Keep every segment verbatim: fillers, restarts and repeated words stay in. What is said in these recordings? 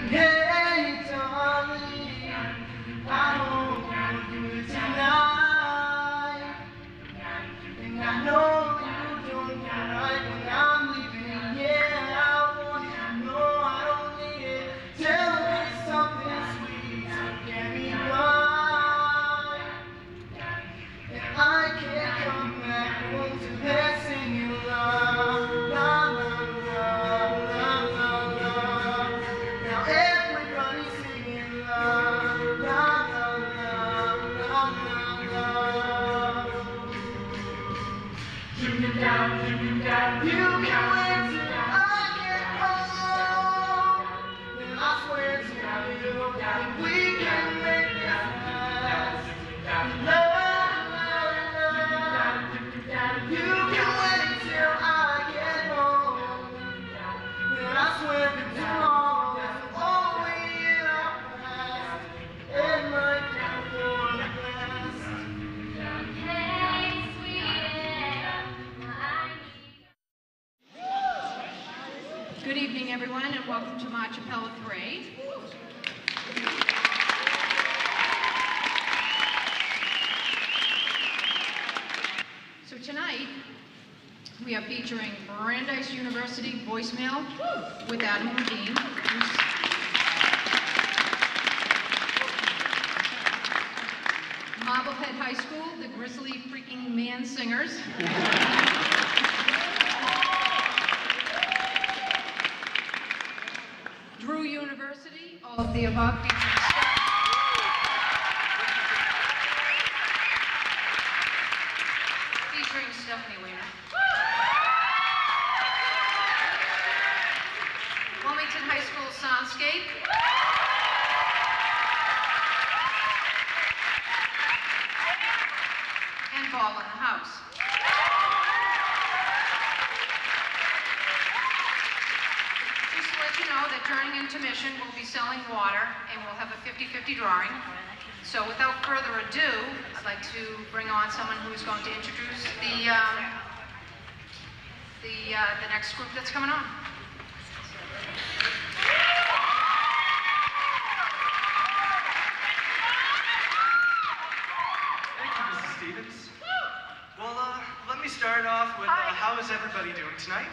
Hey, darling, I hope you're good tonight. And I know you don't feel right when I'm leaving. Yeah, I want you to know I don't need it. Tell me something sweet to get me by. And I can't come back home to that singing love, la la la la la la. Now everybody's singing love, la la la la la la. You can down, you can down, you can wait till I get home. And I swear to you that we can make this last. Love. You can wait till I get home. And I swear that tomorrow is always in our past. It might be for the best. Hey, sweetie, I need... Good evening, everyone, and welcome to March Appellate Parade. So tonight, we are featuring Brandeis University Voicemail with Adam Levine. Marblehead High School, the Grizzly Freaking Man Singers. Drew University, all of the above featuring featuring Stephanie Weiner. Wilmington High School Soundscape. And Ball in the House. Just to let you know that during intermission we'll be selling water and we'll have a fifty fifty drawing. So without further ado, I'd like to bring on someone who's going to introduce the um, the uh, the next group that's coming on. Thank you, Missus Stevens. Well, uh, let me start off with uh, how is everybody doing tonight?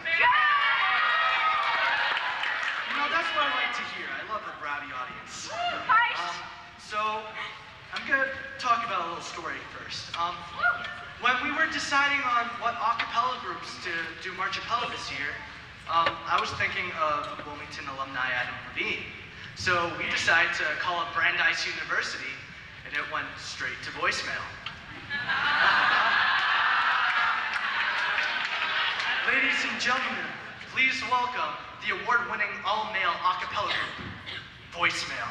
You know, that's what I like to hear. I love a rowdy audience. Um, so, I'm going to talk about a little story first. Um, when we were deciding on what a cappella groups to do March Appellate this year, um, I was thinking of Wilmington alumni Adam Levine. So we decided to call it Brandeis University, and it went straight to voicemail. Ladies and gentlemen, please welcome the award-winning all-male a cappella group, Voicemail.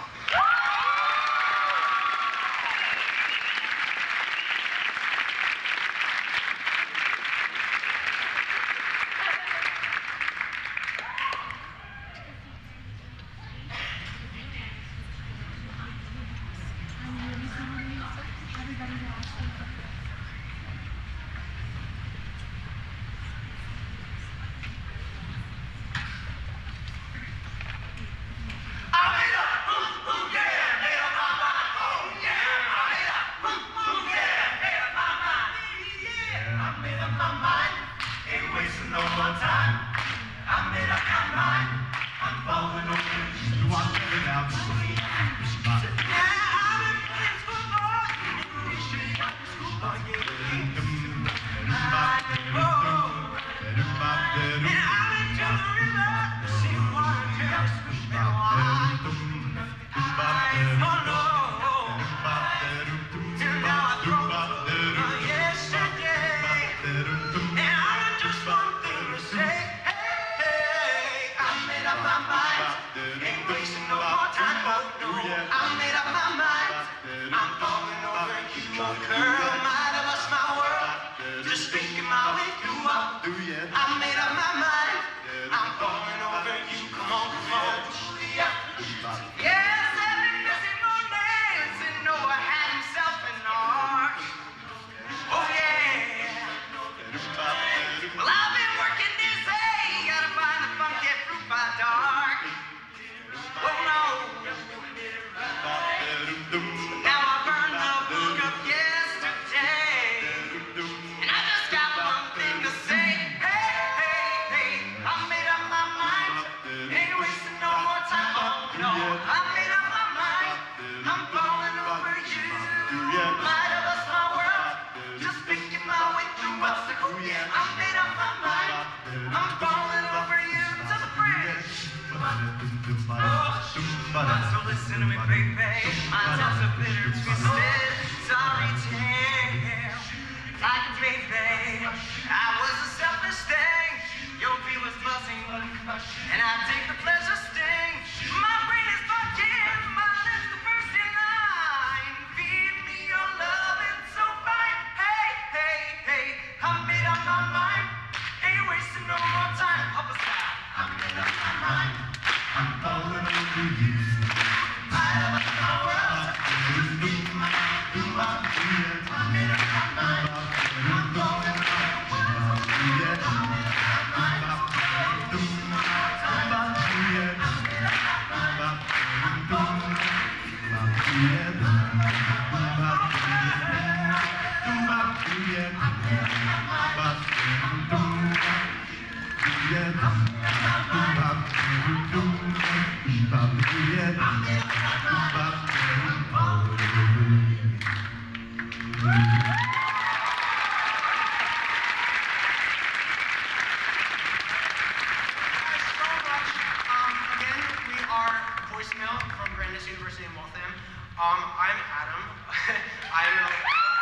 Ain't wasting no more time. So listen to me, baby. My tongue's a bitter, twisted, sorry tale. Like a baby, I was a selfish thing. Your beat was buzzing, and I take the pleasure sting. My brain is fucking, my lips the first in line. Feed me your love, it's so fine. Hey, hey, hey, I made up my mind. Ain't wasting no more time. Up a side. I made up my mind. I'm falling over you. I love my world. Do my, do my, I made up my mind. I'm falling over you. Voicemail from Brandeis University in Waltham. Um, I'm Adam. I'm a,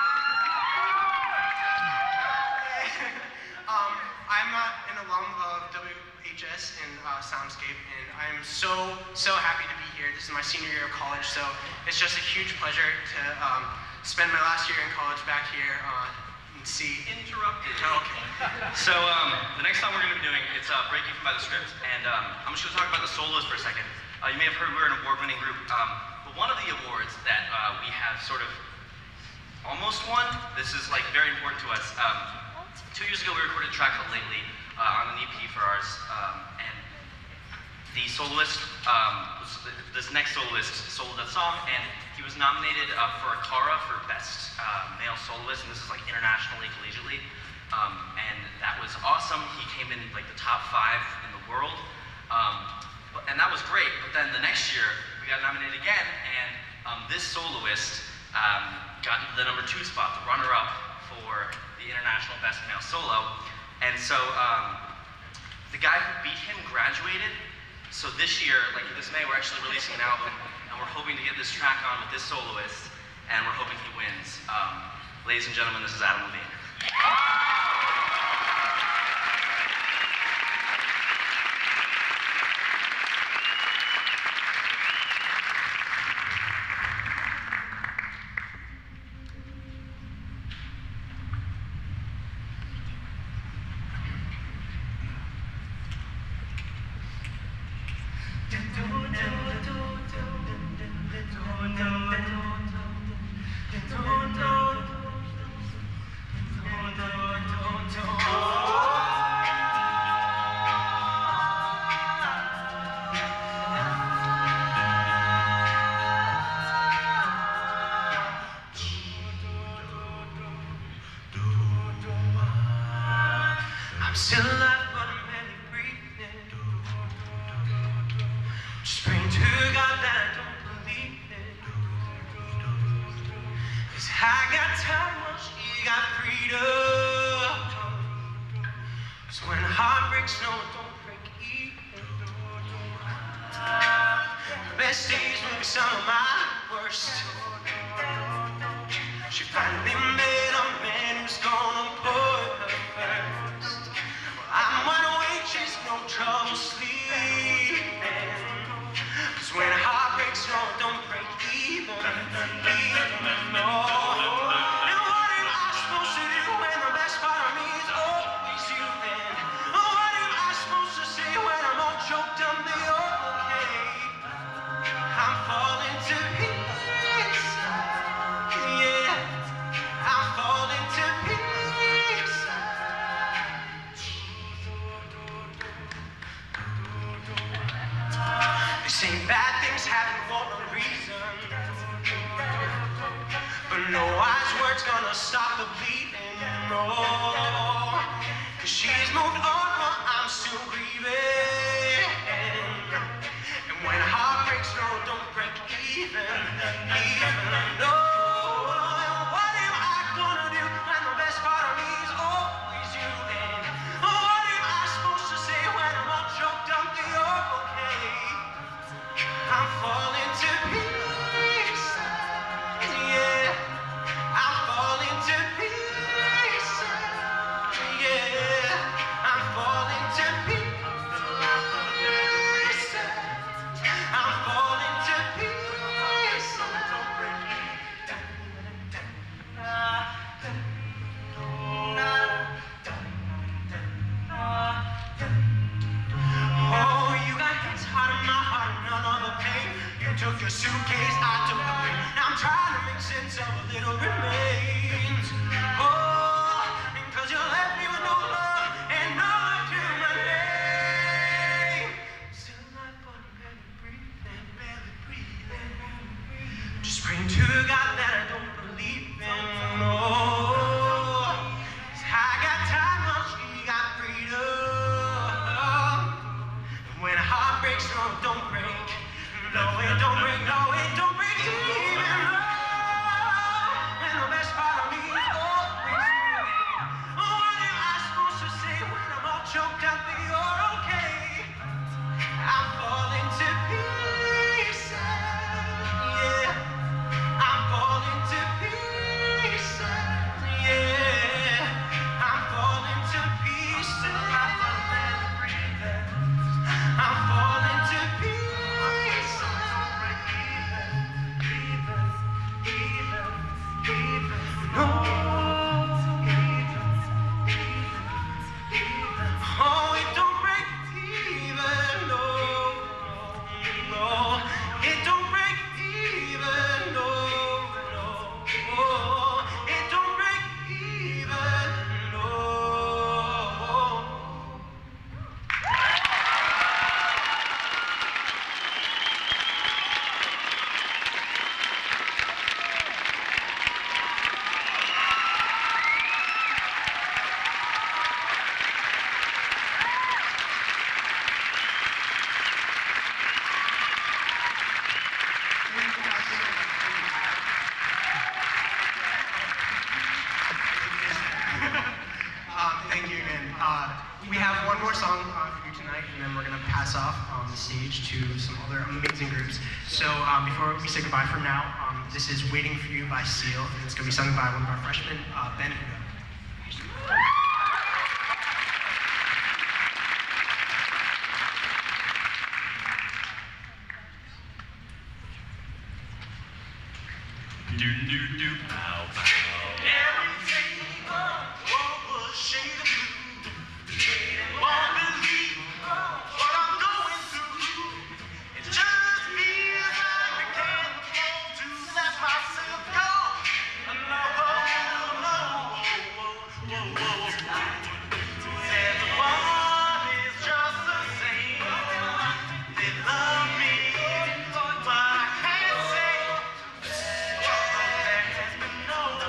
um, I'm a, an alum of W H S in uh, Soundscape, and I'm so, so happy to be here. This is my senior year of college, so it's just a huge pleasure to um, spend my last year in college back here uh, and see. Interrupted. Oh, okay. So um, the next song we're going to be doing, it's uh, Break Even by The Script, and um, I'm just going to talk about the solos for a second. Uh, you may have heard we're an award-winning group, um, but one of the awards that uh, we have sort of almost won, this is like very important to us. Um, two years ago we recorded a track called Lately uh, on an E P for ours, um, and the soloist, um, was, this next soloist soloed that song, and he was nominated uh, for a Cara for Best uh, Male Soloist, and this is like internationally, collegiately, um, and that was awesome. He came in like the top five in the world. Um, And that was great, but then the next year, we got nominated again, and um, this soloist um, got the number two spot, the runner-up for the International Best Male Solo. And so um, the guy who beat him graduated, so this year, like this May, we're actually releasing an album, and we're hoping to get this track on with this soloist, and we're hoping he wins. Um, ladies and gentlemen, this is Adam Levine. I'm still alive, but I'm barely breathing. Just praying to God that I don't believe it. Cause I got time, while she got freedom. So when a heart breaks, no, it don't break even. The best days will be some of my worst. She finally met a man who's gonna put her first. I'm wide awake, she's no trouble sleeping. Cause when a heart breaks, no, it don't break even, even, no. And what am I supposed to do when the best part of me is always you then? Oh, what am I supposed to say when I'm all choked up, the okay? I'm falling to pieces, yeah. I'm falling to pieces. They say bad things happen for a reason, but no wise word's gonna stop the bleeding, no. Cause she's moved on while I'm still grieving. And when a heart breaks, no, don't break even, even, no. What am I gonna do when the best part of me is always you? And what am I supposed to say when I'm all choked up, the okay? took your suitcase, I took the plane. Now I'm trying to make sense of a little remains. Oh, because you left me with no love and no love to my name. Still not funny, barely breathing, barely breathing. Just praying to God that I don't believe in. Oh, I got time, while she got freedom. And when a heart breaks, no, it don't break. No, it don't break, no, it don't break even. Oh, and the best part of me is always screaming. Oh, what am I supposed to say when I'm all choked up that you're okay? I'm falling to pieces, yeah. I'm falling to pieces, yeah. I'm falling to pieces. I'm falling to pieces. No. Oh, it don't break even, no, no. It don't break even, no, no. Oh, it don't break even, no. Um, thank you again. Uh, we have one more song uh, for you tonight, and then we're going to pass off on the stage to some other amazing groups. So um, before we say goodbye for now, um, this is Waiting for You by Seal, and it's going to be sung by one of our freshmen, uh, Ben Hugo. Do do do pow pow. Everything was shade of blue. Won't believe what I'm going through. It just feels like I can't afford to let myself go. No, no, whoa, whoa, whoa. Said the one is just the same. They love me, but I can't say there has been no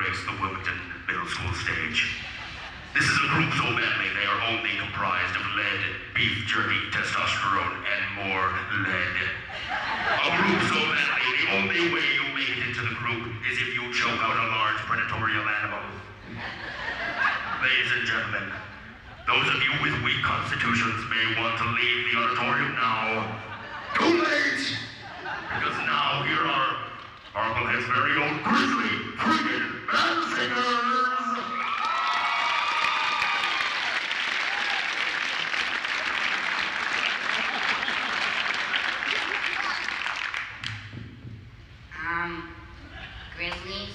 grace the Wilmington Middle School stage. This is a group so manly they are only comprised of lead, beef jerky, testosterone, and more lead. A group so manly, the only way you make it into the group is if you choke out a large predatorial animal. Ladies and gentlemen, those of you with weak constitutions may want to leave the auditorium now. Too late! Because now here are Marblehead's very own grizzly, friggin' band singers! Um, Grizzlies?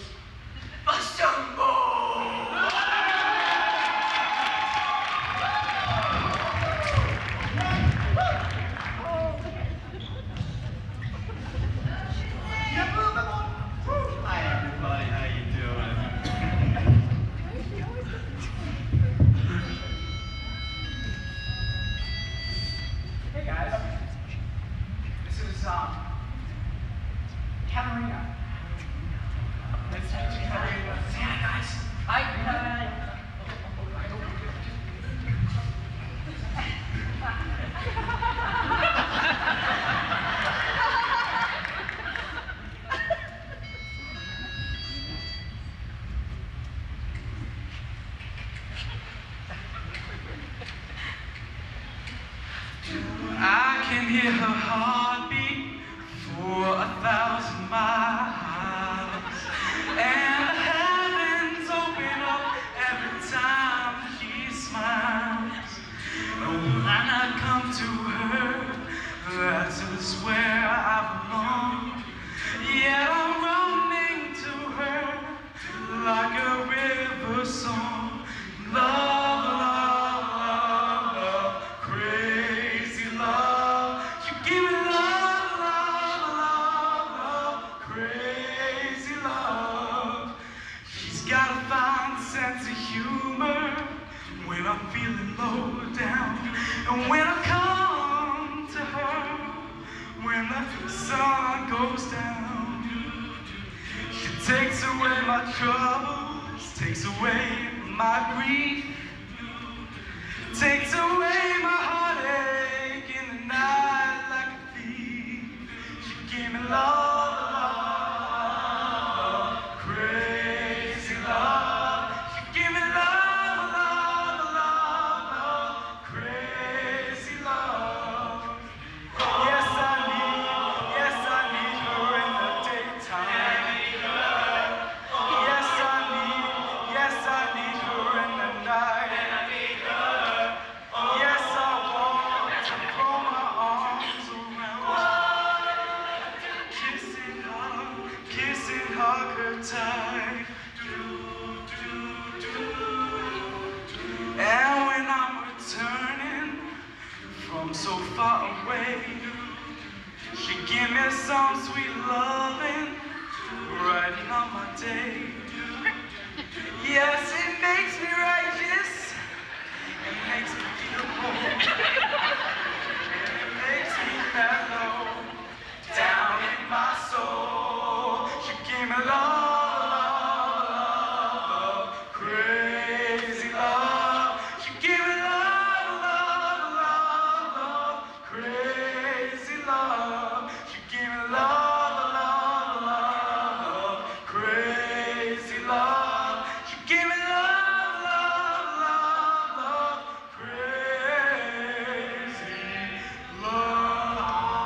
Hi everybody, how you doing? Hey guys, this is um, Katarina. Nice to meet you, Katarina. Say hi guys. Hi guys. I can hear her heartbeat for a thousand miles, and the heavens open up every time he smiles. And when I come to her, that is where I belong. Yet I'm running to her like a river song. Love, love, love, love, crazy love. You give me love, love, love, love, crazy love. She's got a fine sense of humor when I'm feeling low down. And when I come to her, when the sun goes down, she takes away my troubles, takes away my grief, takes away my heartache in the night like a thief. She gave me love, love, crazy love. She gave me love, love, love, love, crazy love. Yes, I need, yes, I need her in the daytime. Yes, I need, yes, I need her in the night. Yes, I want to throw my arms around her, kissing her, kissing her good tight. And when I'm returning from so far away, she give me some sweet loving, brighten up my day. Yes, it makes me righteous, it makes me feel whole, and it makes me mellow down in my soul. She gave me love, love, love, crazy love. She gave me love, love, love, love, crazy love. She gave me love, love, love, love, crazy love. She gave me love, love, love, love, crazy love.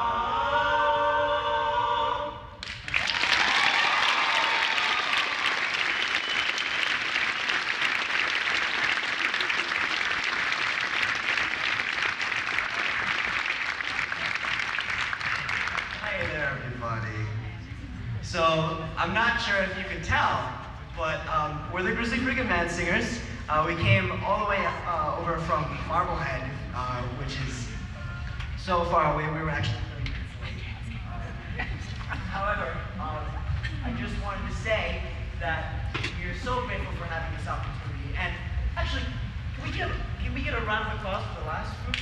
Hey there, everybody. So, I'm not sure if you can tell, but um, we're the Grizzly Friggin' Mad Singers. Uh, we came all the way uh, over from Marblehead, uh, which is so far away. We were actually thirty minutes late. Uh, however, um, I just wanted to say that we are so grateful for having this opportunity. And actually, can we get can we get a round of applause for the last group?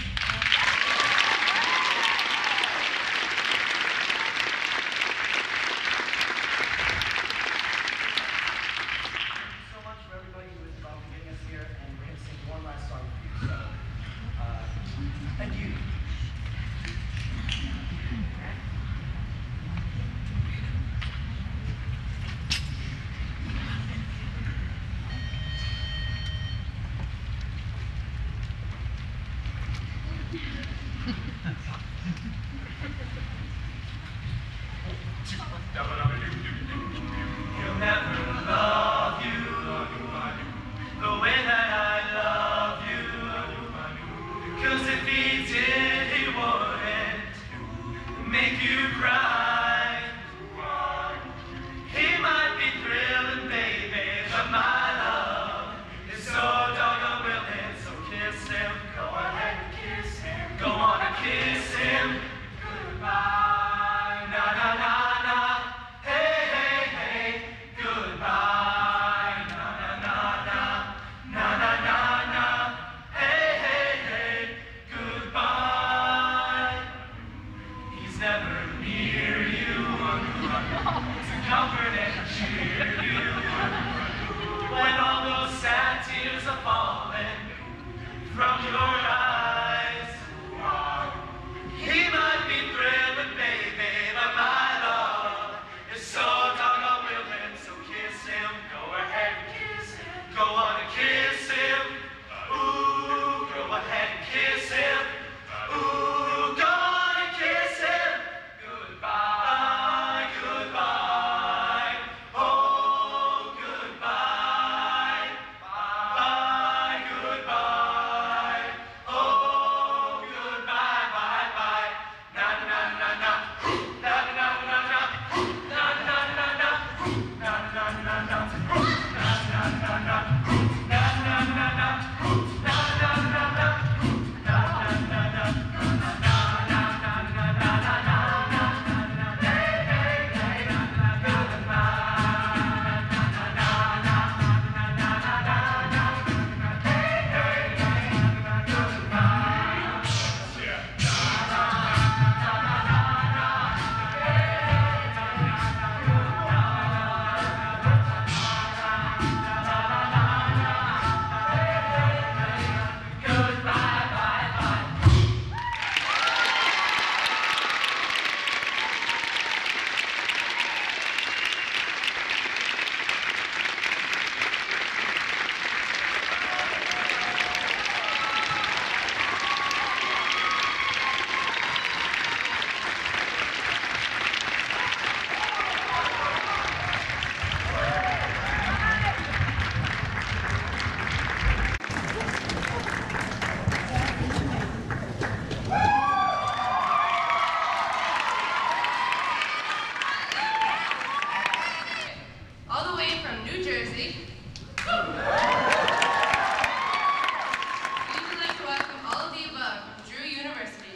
We would like to welcome all of the above from Drew University.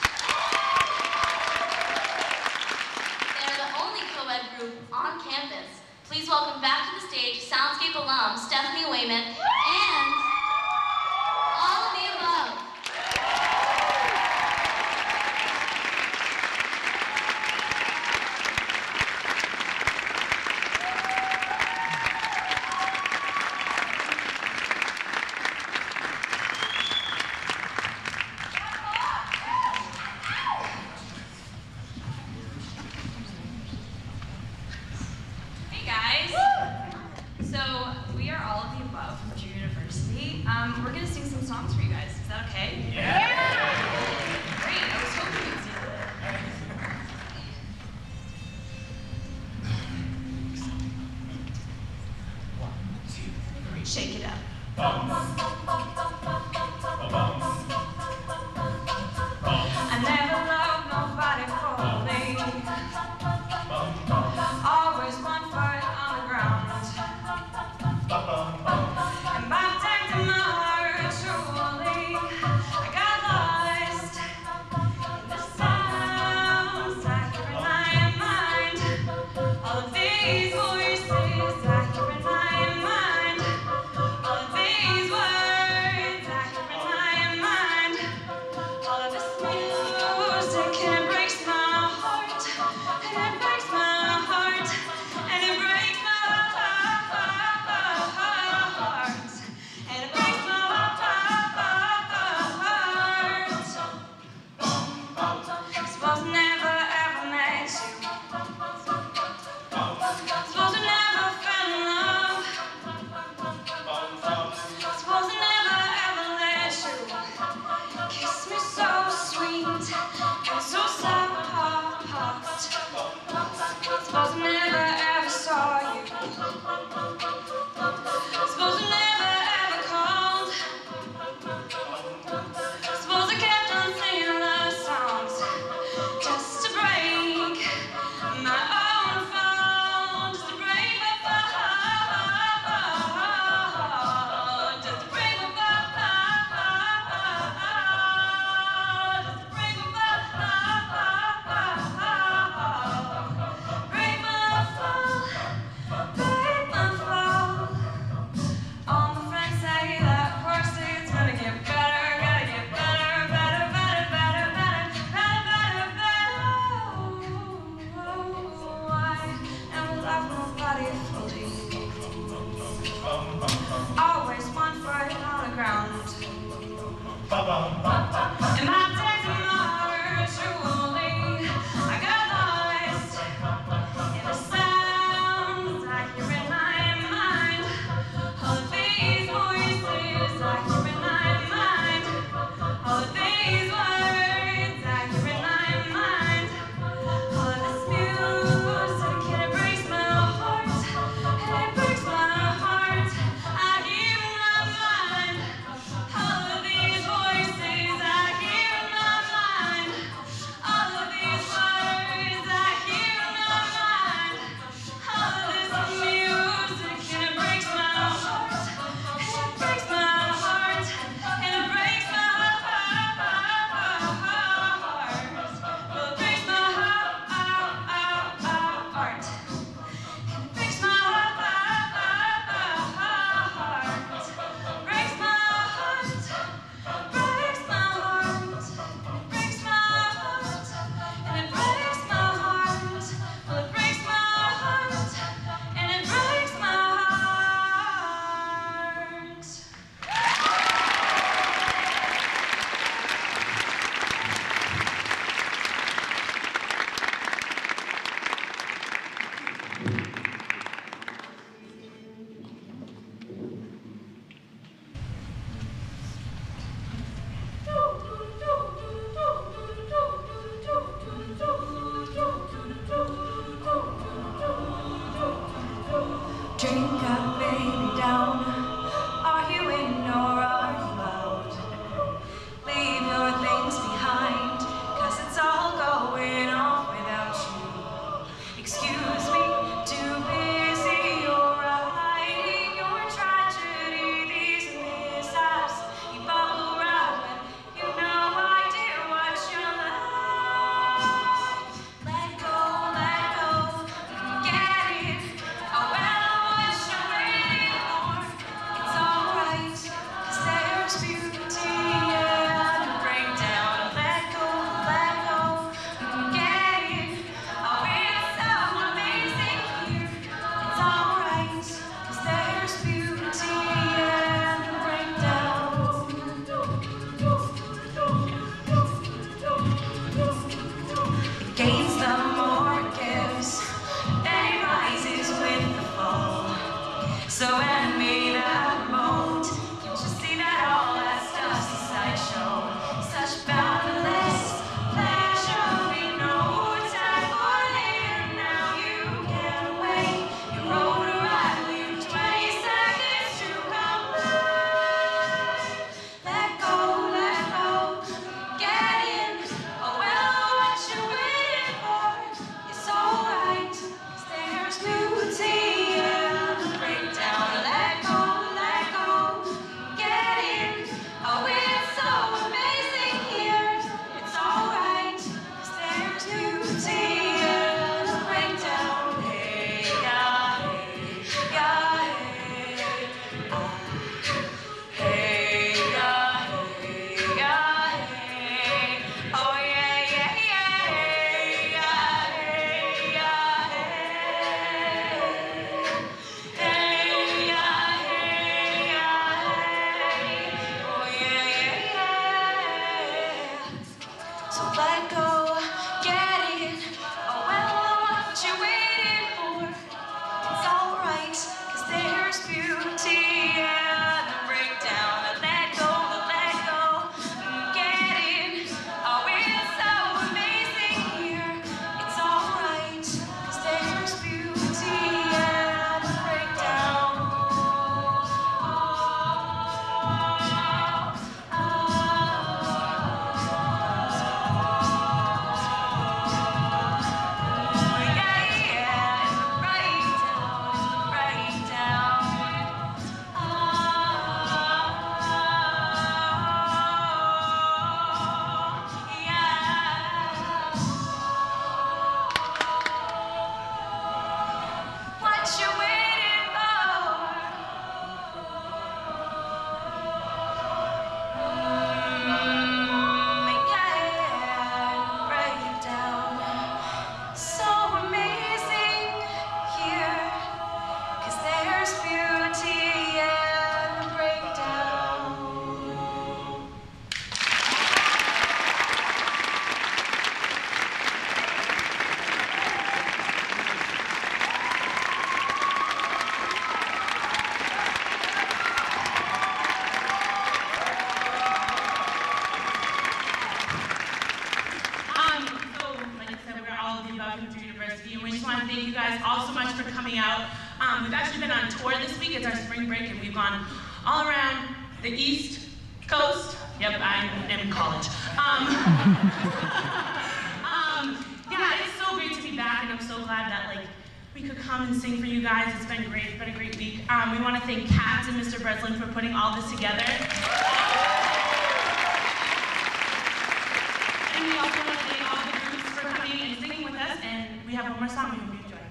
They're the only co-ed group on campus. Please welcome back to the stage Soundscape alum Stephanie Weymouth and all of the above. Hey guys! So we are all of the above from Drew University. Um, we're gonna sing some songs for you guys. Is that okay? Yeah. Great. I was hoping you'd sing that. One, two, three. Shake it up. I never loved nobody fully. Always one foot on the ground. And by protecting my heart truly, I got lost in the sounds I hear in my mind. All of these voices I hear in my mind. All of these words I hear in my mind. All of this music, and it breaks my heart, and it breaks my heart, and it breaks my heart, and it breaks my heart. Suppose I never ever met you. Suppose I never fell in love. Suppose I never ever let you kiss me so sweet and so soft. Suppose I never ever saw you. Suppose I never ever called. Suppose I kept on singing love songs just to break my own fall, just to break my fall, just to break my fall, just to break my fall, break my fall, break my fall. All my friends say that, of course, it's gonna get better, gotta get better, better, better, better, better, better, better, better. I never loved nobody fully. Always one foot on the ground. And my days are not truly. I got lost in the sounds I hear in my mind. All of these voices I hear in my mind. All of these words I hear in my mind. All of this music, and it breaks my heart, and it breaks my heart. I hear in my mind. All of these voices there's beauty in the breakdown. Gains the more it gives, and it rises with the fall. So enemy that mold, can't you see that all that stuff's a sideshow? Such boundless pleasure, we know time for later. Now you get away, you roll to ride, leave twenty seconds to come back. Let go, let go, get in. Oh well, what you waiting for? It's alright, 'cause there's beauty in the breakdown. Let go, let go, get in. Oh, it's so amazing here. It's alright, 'cause there's beauty in the breakdown. Hey, yeah, hey, yeah, hey, ah. Hey, yeah, hey, yeah, hey. Oh, yeah, yeah, yeah, hey, yeah, hey, yeah, hey. Hey, yeah, hey, yeah, hey. Oh, yeah, yeah, yeah. So let go, get it. Oh, well, what you waiting for? It's alright, 'cause there's beauty in the breakdown. Let go, let go, get it. Oh, it's so amazing here. It's alright, 'cause there's beauty in the breakdown. Oh, yeah, yeah, in the breakdown, in the breakdown. What you waiting for? Mm, yeah, break it down. So amazing here, 'cause there's beauty in the breakdown. Um, so, like I said, we're all of the above from Drew University, and we just want to thank you guys all so much for coming out. Um, we've actually been on tour this week. It's our spring break, and we've gone all around the East Coast. Yep, I'm in college. Um, um, yeah, it's so great to be back, and I'm so glad that like we could come and sing for you guys. It's been great. It's been a great week. Um, we want to thank Kat and Mister Breslin for putting all this together. And we also want to thank all the groups for coming and singing with us, and we have one more song we hope you enjoy.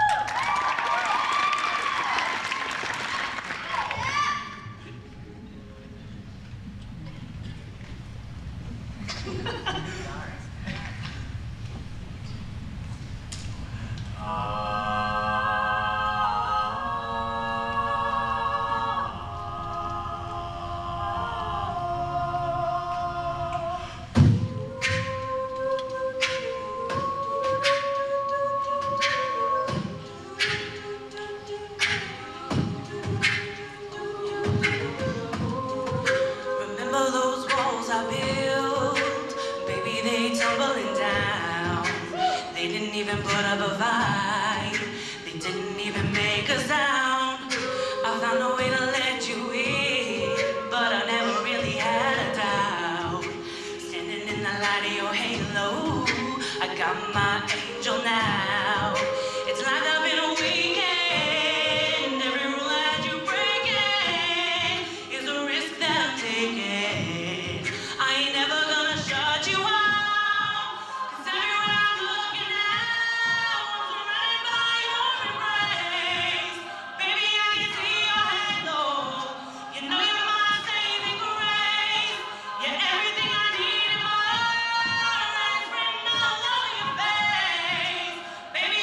Remember those walls I built? Baby, they tumbling down. They didn't even put up a fight. They didn't even make a sound. I found a way to let you in, but I never really had a doubt. Standing in the light of your halo, I got my angel now. It's like I've been a weekend. Every rule I had you breaking is a risk that I'm taking. I ain't never gonna shut you out, 'cause everywhere I'm looking now, I'm surrounded by your embrace. Baby, I can see your halo. You know you're my saving grace. You're everything I need and more. It's written all over your face. Baby,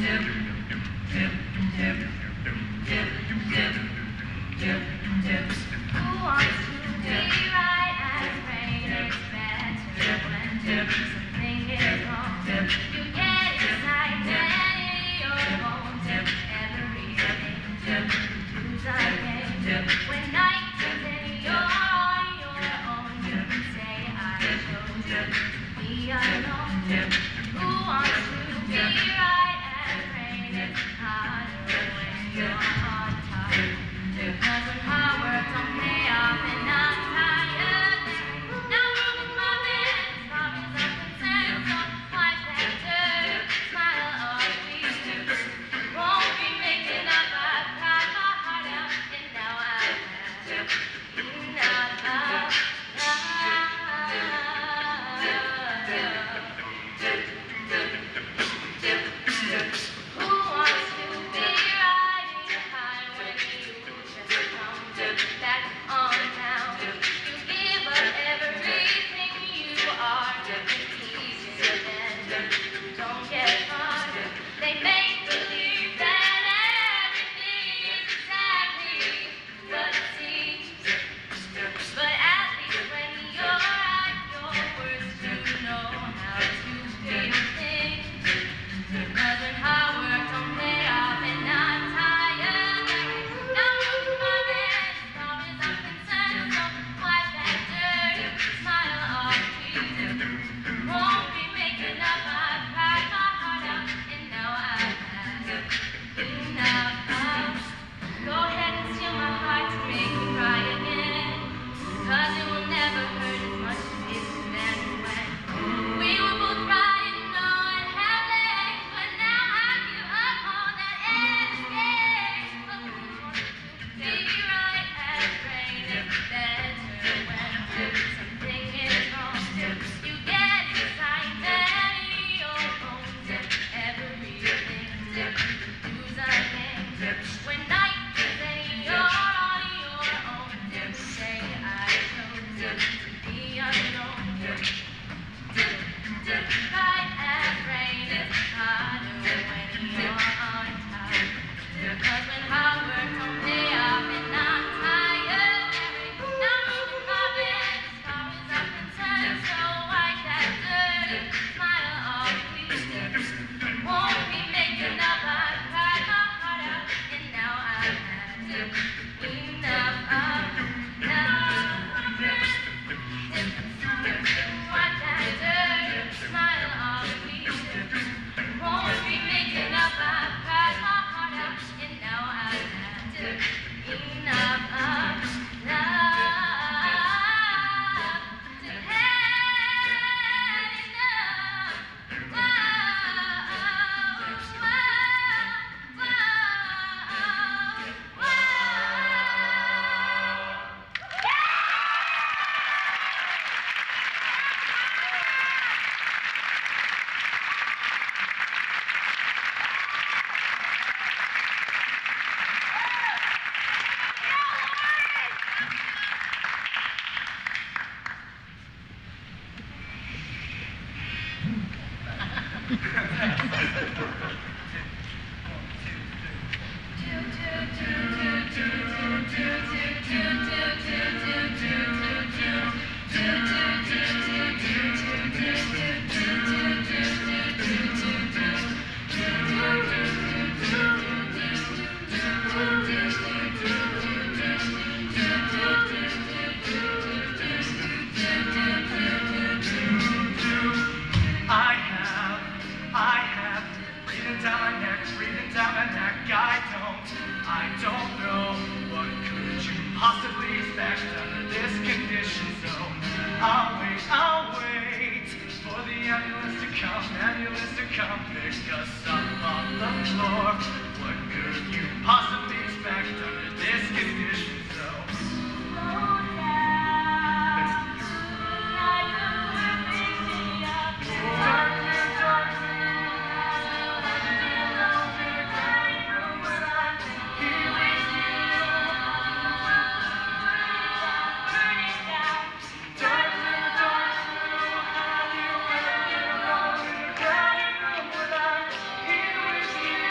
Here with you.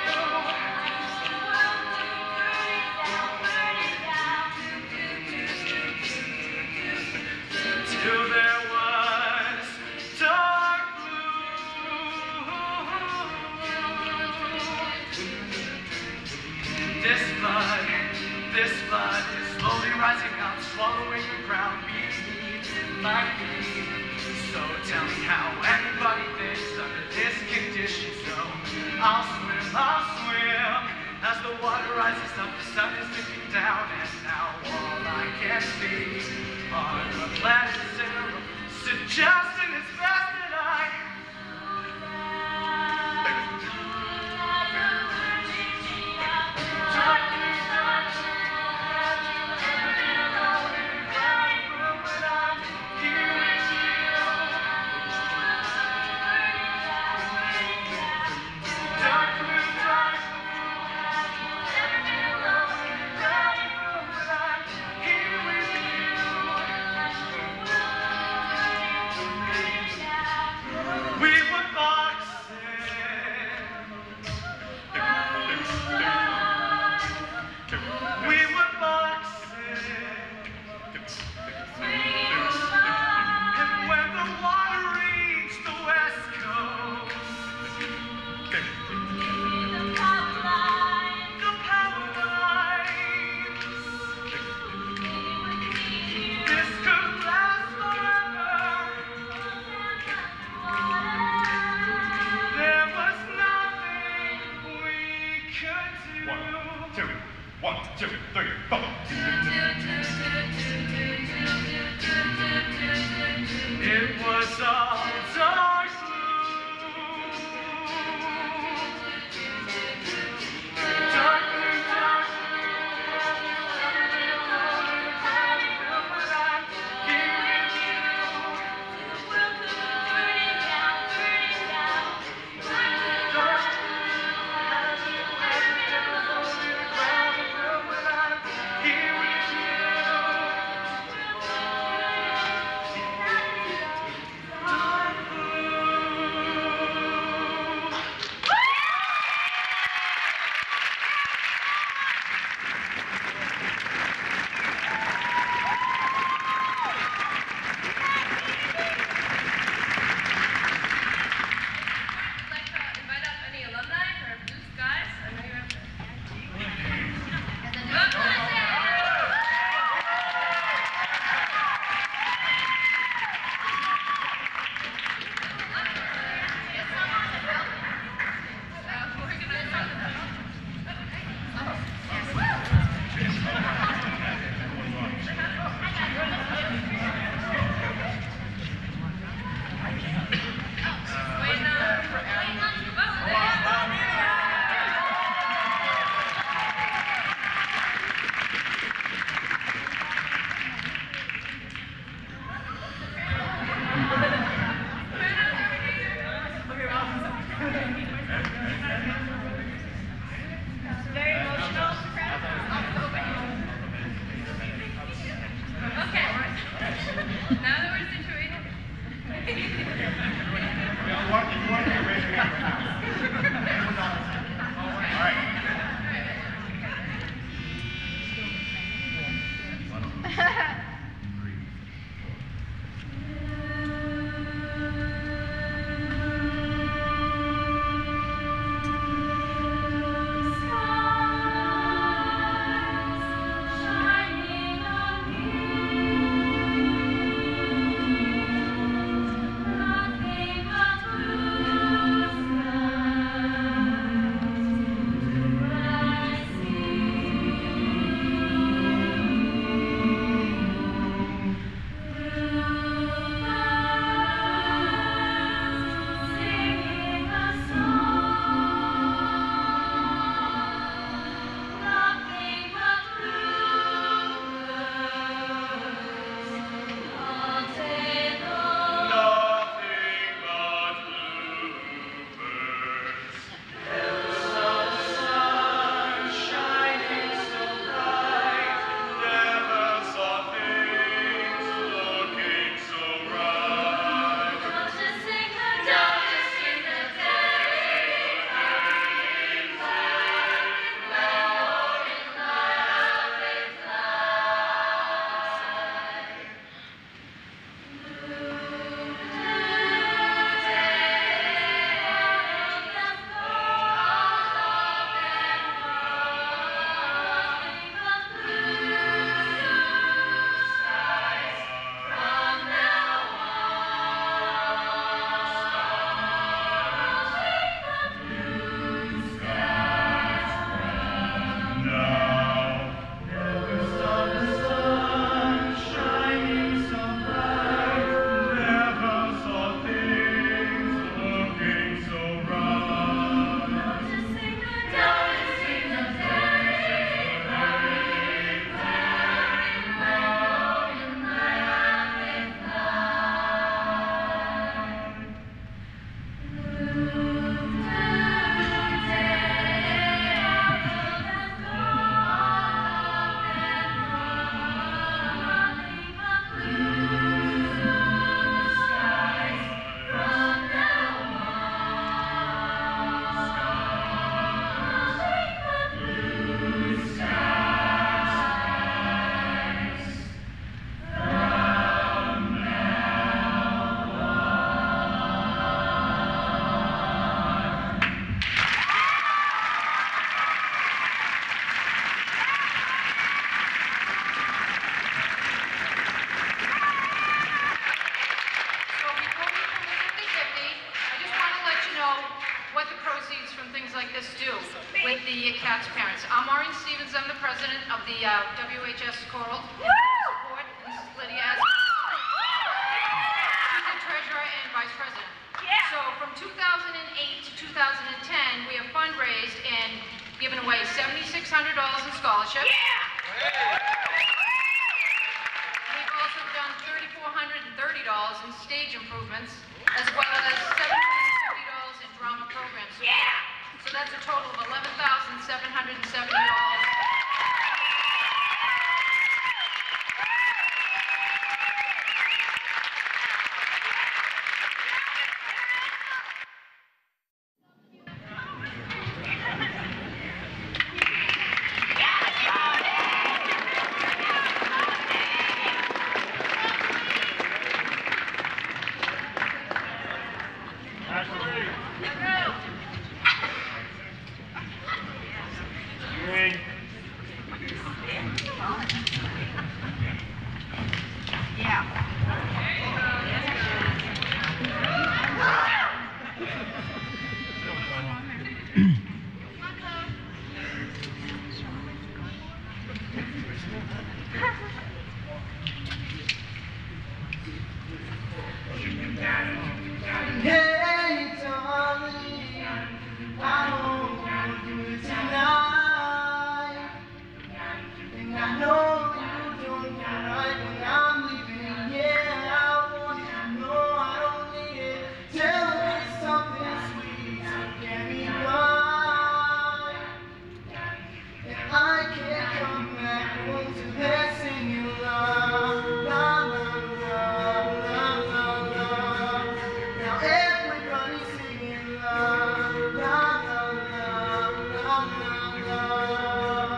swallowing the ground beneath my feet. So tell me how anybody thinks under this condition. So I'll swim, I'll swim. As the water rises up, the sun is sinking down, and now all I can see are the planets suggesting it's best that I Nothing but blue. what the proceeds from things like this do with the CATS parents. I'm Maureen Stevens. I'm the president of the uh, W H S Coral Support. This is Lydia As. She's the treasurer and vice president. So from two thousand eight to two thousand ten, we have fundraised and given away seven thousand six hundred dollars in scholarships. We've also done three thousand four hundred thirty dollars in stage improvements, as well as seven hundred fifty dollars in drama program support. So that's a total of eleven thousand seven hundred seventy dollars. Hey, darling, I don't want to do it tonight. And I know you don't feel right when I'm leaving. Yeah, I want you to know I don't need it. Tell me something sweet to get me by. And I can't come back home to that singing la la la la la la la. Now everybody's singing la la la la la la la.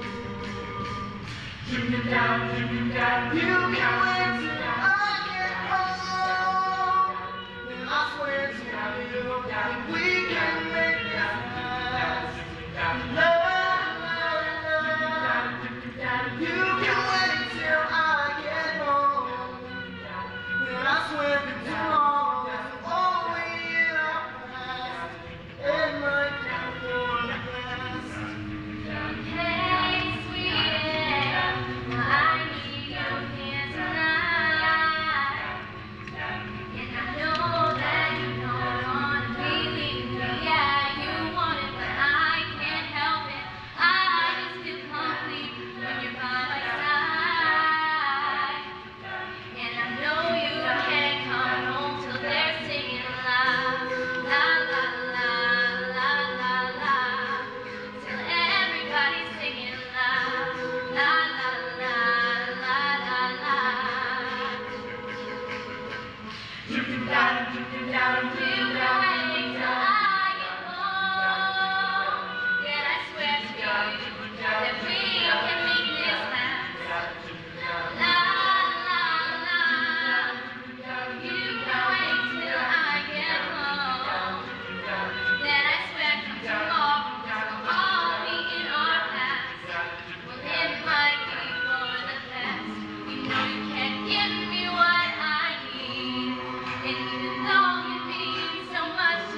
You can down, you can down, you can wait till I get home. And I swear to you that we can make this last. La la la. You can wait till I get home. And I swear that tomorrow is only in our past. It might be for the best. Hey, sweetie, I need your hand tonight. And I know that you don't want to be leaving me. Yeah, you want it, but I can't help it. I just feel complete when you're by my side. And I know you can't come home till they're singing la la la la la la la. Till everybody's singing la la la la la la la. You can down, you can down, you You can can down. wait till I get home. Then I swear to you that we can make this last. La la la. You can wait till I get home. Then I swear come tomorrow we'll all be in our past. Well, it might be for the best. You know you can't give me what I need. And even though you mean so much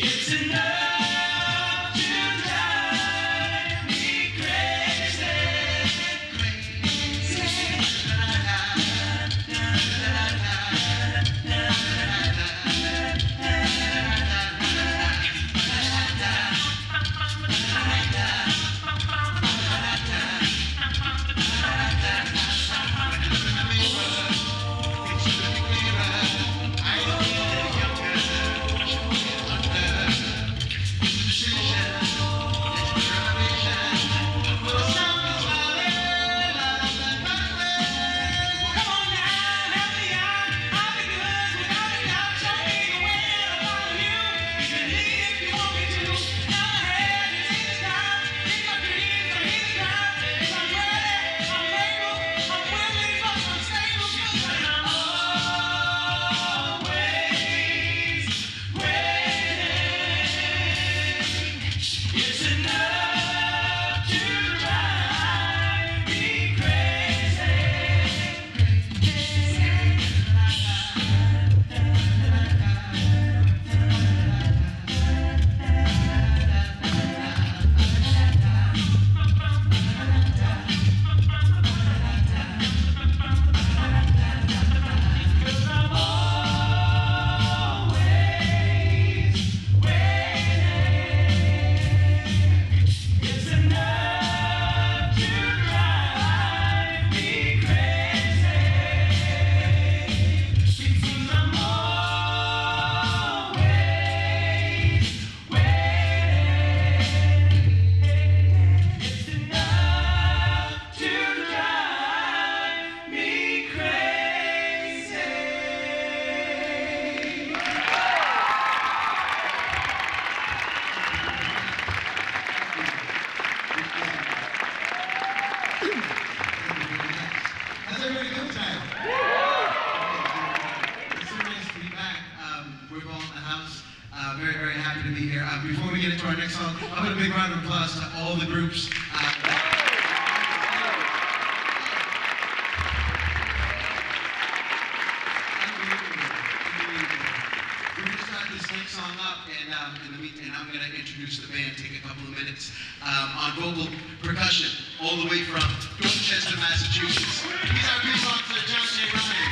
It's enough to drive me crazy. How's everybody doing tonight? It's so nice to be back. Um, we're all in the house. Uh, very, very happy to be here. Uh, before we get into our next song, I'll put a big round of applause to all the groups. Uh, We're going to start this next song up, and um, in the meantime, I'm going to introduce the band, take a couple of minutes. Um, on vocal percussion, all the way from Dorchester, Massachusetts. He's our beatboxer, John J. Ryan.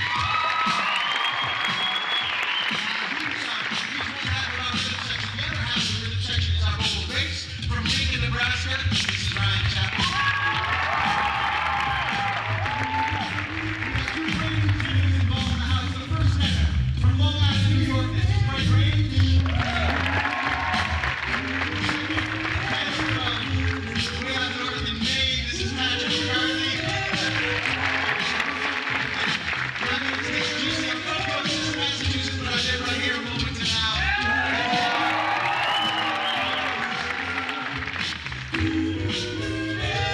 He's, uh, he's one half of our rhythm section. The other half of the rhythm section is our vocal bass from Lincoln, Nebraska. This is Ryan Chapman. Involved in the house for the first tenor. From Long Island, New York, this is Frank Range. Way out north in Maine, this is Patrick McCarthy. Massachusetts, but I live right here in Wilmington now. Yeah.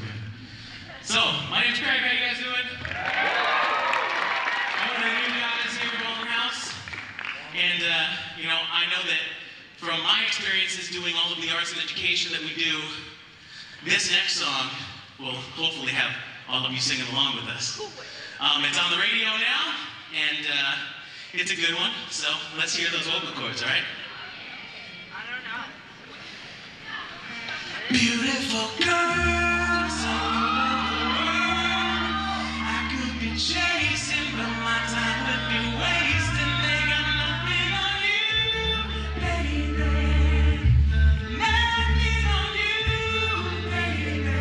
man. So, my name's Craig. How you guys doing? I'm one of the new guys here at Bowling House. And, uh, you know, I know that from my experiences doing all of the arts and education that we do, this next song will hopefully have all of you singing along with us. Um, it's on the radio now, and uh, it's a good one, so let's hear those vocal cords, all right? Beautiful girls all over the world, I could be chasing, but my time would be wasting. They got nothing on you, baby. Nothing on you, baby.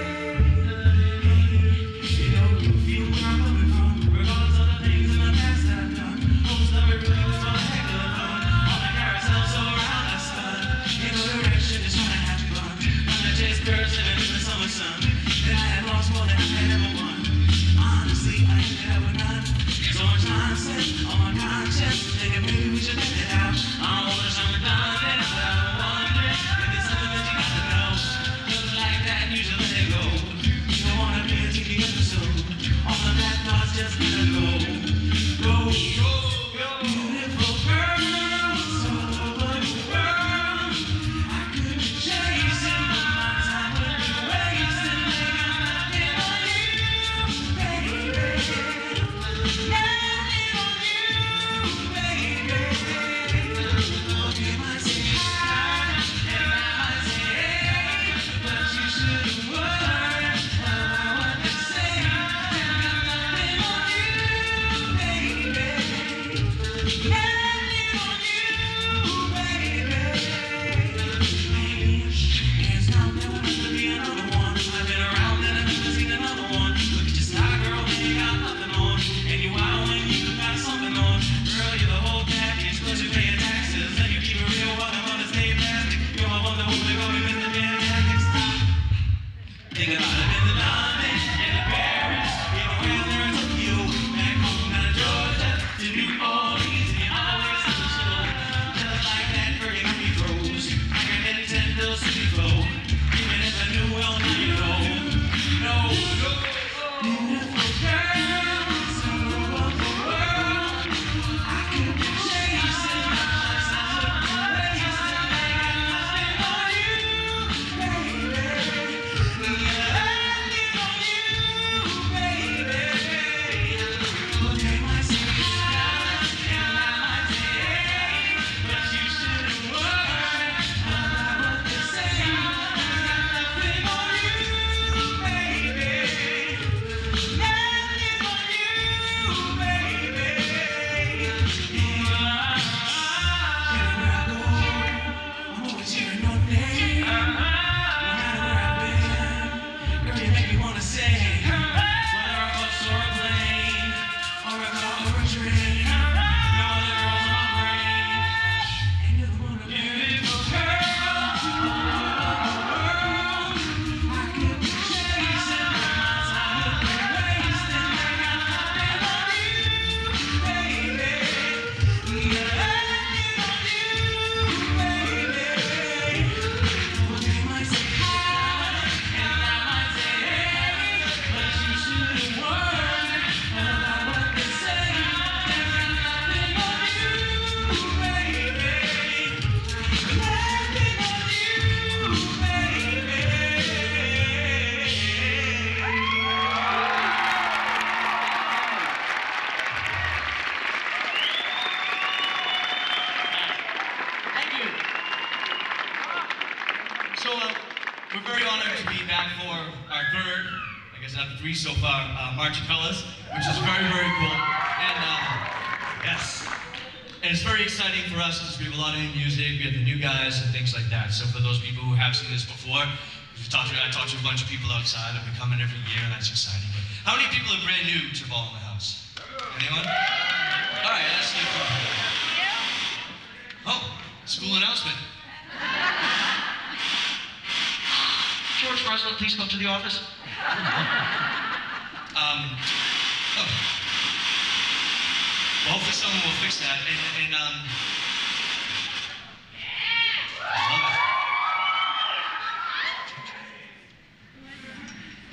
You know you feel where I'm coming from, regardless of the things in the past that I've done. Most of it really was for the heck of the fun. All the carousels so around I spun, in no direction, just trying to have you fun. Chase girls living in the summer sun. Then I had lost more than I had ever won. Honestly, I ended up with none. So much nonsense on my conscience. Thinking maybe we should let it out. I'm older, so I'm redundant, but I'm wondering if there's something that you got to know. Just like that, you should let it go. You don't want to be a T V episode. All the bad thoughts just gotta go. Go, go, go. Beautiful girls all over the world. I could be chasing. So far, uh, marching colors, which is very, very cool. And uh, yes, and it's very exciting for us because we have a lot of new music, we have the new guys and things like that. So for those people who have seen this before, we talked to, I talked to a bunch of people outside. I've been coming every year, and that's exciting. But how many people are brand new to Ball in the House? Anyone? All right, that's the Oh, school announcement. George Russell, please come to the office. Um, oh. Well, hopefully someone will fix that. And, and um, I love it.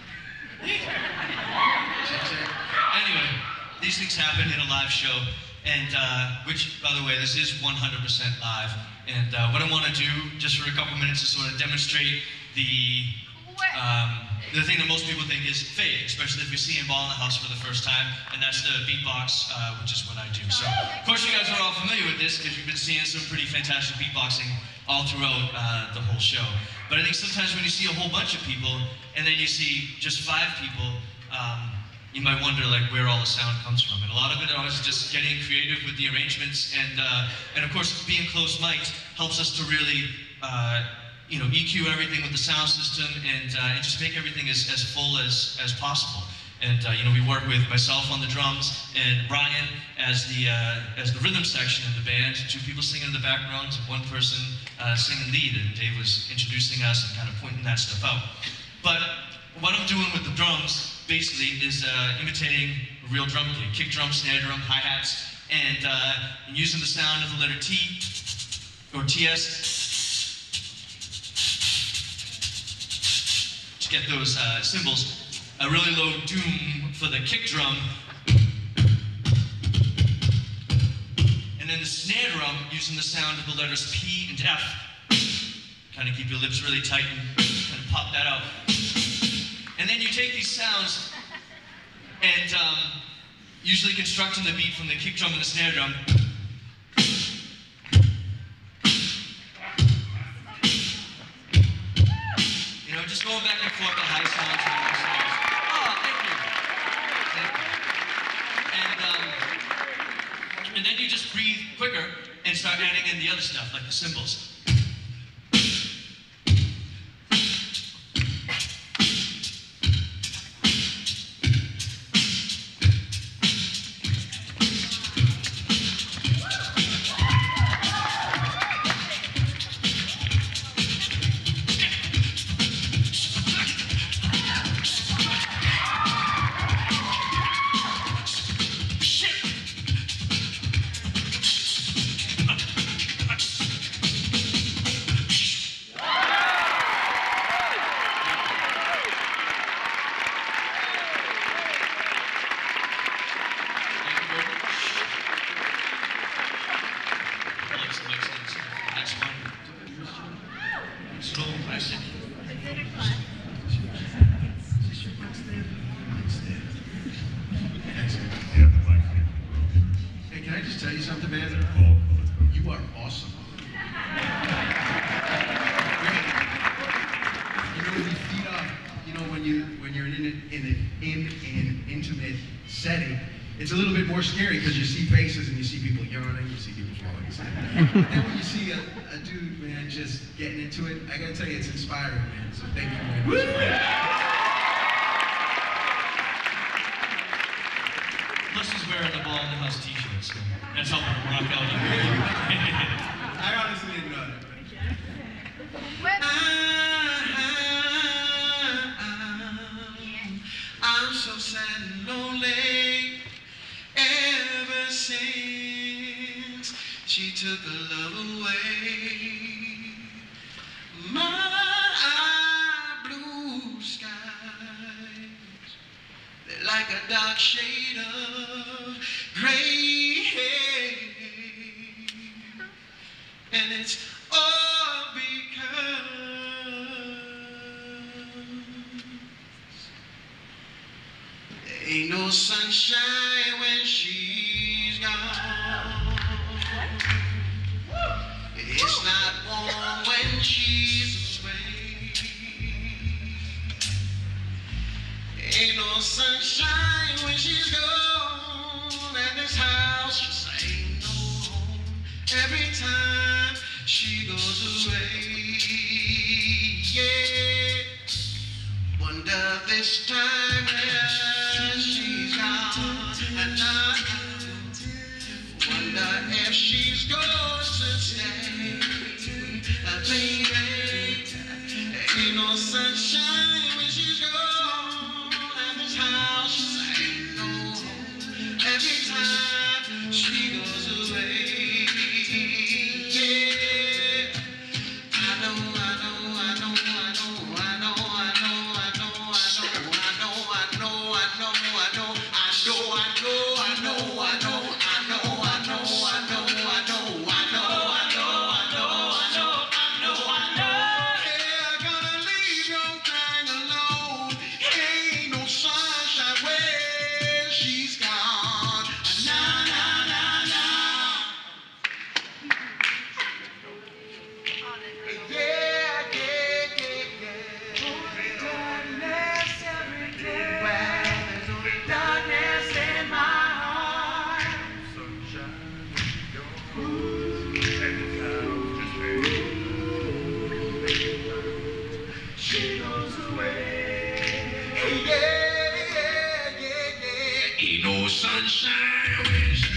these things happen in a live show, and uh, which, by the way, this is one hundred percent live. And uh, what I want to do, just for a couple minutes, is sort of demonstrate the um, the thing that most people think is fake, especially if you're seeing Ball in the House for the first time, and that's the beatbox, uh, which is what I do. So, of course, you guys are all familiar with this because you've been seeing some pretty fantastic beatboxing all throughout uh, the whole show. But I think sometimes when you see a whole bunch of people, and then you see just five people, um, you might wonder like where all the sound comes from. And a lot of it is just getting creative with the arrangements, and uh, and of course being close mic'd helps us to really uh, you know, E Q everything with the sound system, and, uh, and just make everything as, as full as, as possible. And uh, you know, we work with myself on the drums and Brian as the uh, as the rhythm section in the band, two people singing in the background, and one person uh, singing lead. And Dave was introducing us and kind of pointing that stuff out. But what I'm doing with the drums basically is uh, imitating a real drum kit: kick drum, snare drum, hi-hats, and uh, using the sound of the letter T or T S to get those uh, cymbals. A really low doom for the kick drum, and then the snare drum using the sound of the letters P and F. Kind of keep your lips really tight and kind of pop that out. And then you take these sounds and um, usually constructing the beat from the kick drum and the snare drum. You know, just going back and forth the high sounds and the low sounds. And then you just breathe quicker and start adding in the other stuff, like the cymbals. Scary because you see faces and you see people yawning, you see people falling asleep. But then when you see a, a dude, man, just getting into it, I gotta tell you, it's inspiring, man. So thank you very much. Plus he's wearing a Ball in the House t-shirt, so that's helping him rock out here. I honestly didn't know that. I'm so sad and lonely. Ever since she took her love away, my blue skies, they're like a dark shade of gray hair, and it's all because there ain't no sunshine when she's gone. It's not warm when she's away. Ain't no sunshine when she's gone, and this house just ain't no home every time she goes away. Yeah, wonder this time where she's gone, and I wonder if she's going to stay. Uh, baby, ain't no sunshine when she's gone, and this house just ain't no home every time she goes away. Yeah, I know, I know, I know, I know, I know, I know, I know, I know, I know, I know, I know, I know, I know, I know, I know, I know. yeah, yeah, yeah, yeah. Ain't no sunshine when she's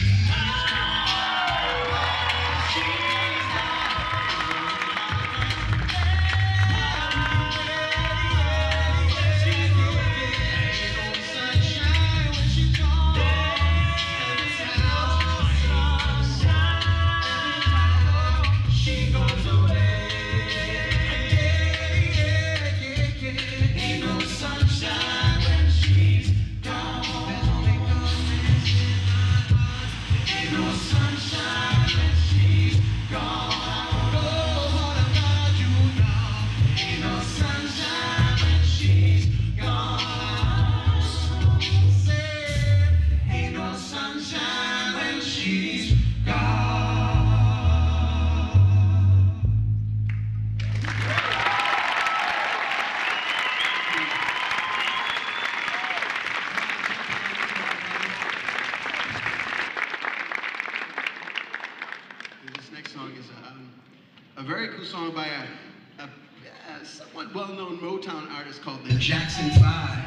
song by a, a, a somewhat well-known Motown artist called the Jackson Five.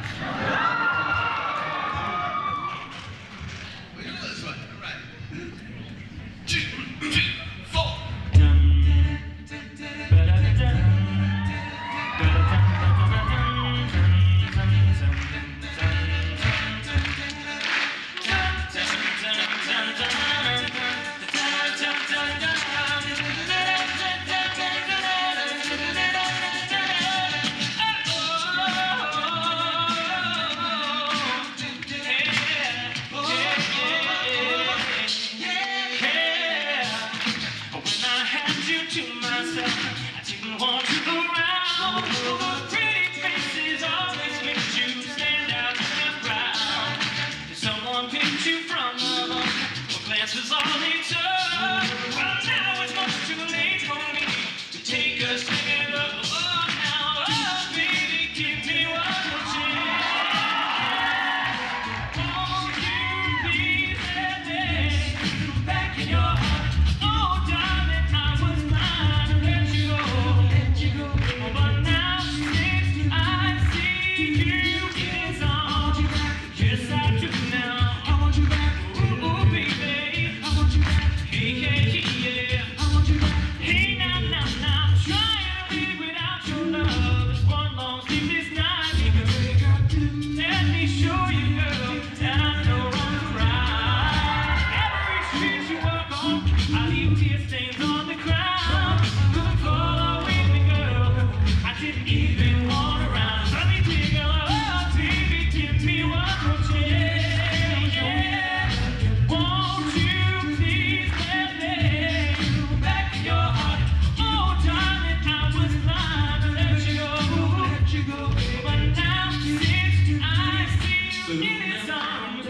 Well, you know this one. All right. Two, three, four. Was all it took. Well, now it's much too late for me to take a second look. Oh, now, oh, baby, give me one more chance. Won't you please let me back in your heart? Oh, darling, I was blind to let you go, let you go. But now since I see you in song, yes, I do now. I want you back. Ooh, ooh, baby. Hey, hey, yeah. I want you back. Hey, now, now, now. Trying to live without your love. It's one long sleepless night. Let me show you, girl, that I know I'm right. Every street you walk on, I leave tear stains on the ground. Couldn't follow with me, girl. I didn't even want around. Let me take a love, baby, give me one more chance. Yeah. Won't you please let me back in your heart? Oh, darling, I was blind to let you go, let you go. But now since I see you in his arms,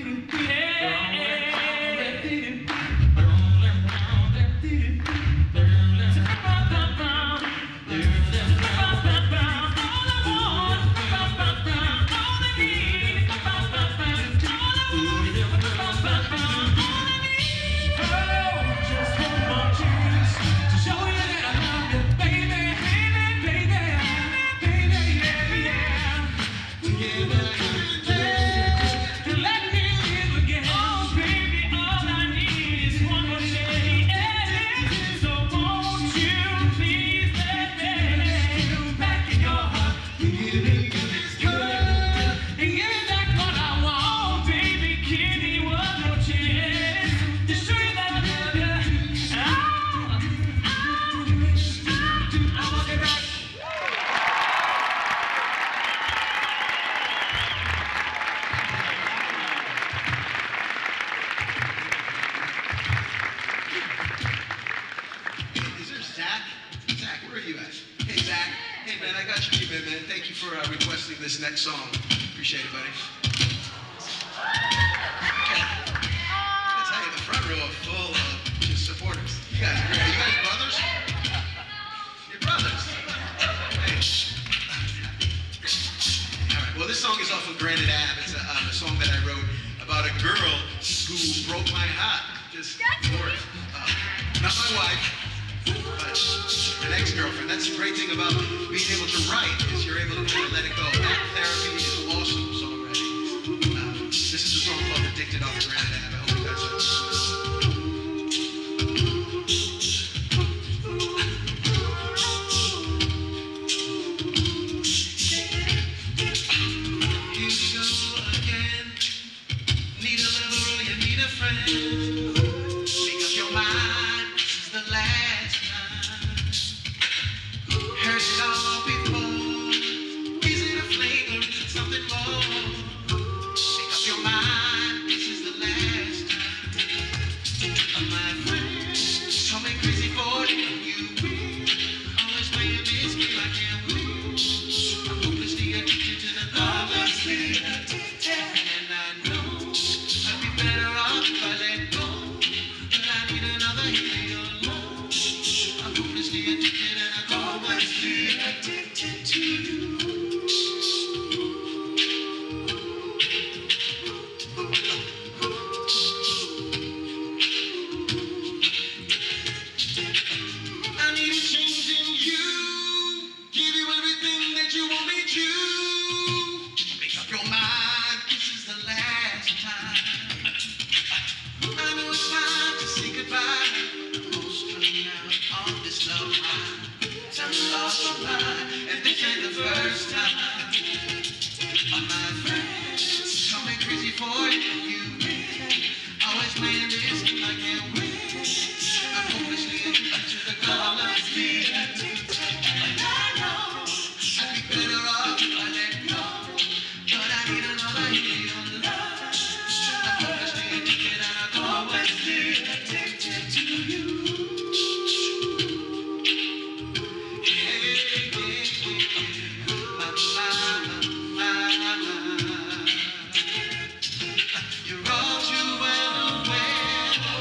Is there Zach? Zach, where are you at? Hey, Zach. Hey, man, I got you, man, man. Thank you for uh, requesting this next song. Appreciate it, buddy. I tell you, the front row are full of just supporters. You guys are great. Are you guys brothers? You're brothers. Hey. All right. Well, this song is off of Granite Ave. It's a, um, a song that I wrote about a girl who broke my heart. Just for it. Uh, not my wife, but an ex-girlfriend. That's the great thing about being able to write, is you're able to kind of let it go. Act therapy is awesome. it off the ground. I hope you guys Here we go again. Need a lover or you need a friend. Make up your mind, this is the last time. Heard it all before. Is it a flame or is it something more? Make up your mind, this is the last time. My friends call me crazy for you. Always playing this game, I can't win. I'm hopelessly addicted to the thought of sleep. And I know I'd be better off if I let go. But I need another hero. I'm hopelessly addicted and I'm hopelessly addicted to you. I need a change in you. Give you everything that you want me to. Make up your mind, this is the last time. I know it's time to say goodbye. I'm all strung out on this love high. Tell me lost my mind, and this ain't the first time. All my friends call me crazy for you. Always playing this game, I can't win. I'm hopelessly addicted to the call of speed. And I know I'd be better off if I let go. But I need another hero love. I'm hopelessly addicted and I'm hopelessly addicted to you. Hey, hey, hey, my, my, my, my. You're all too well aware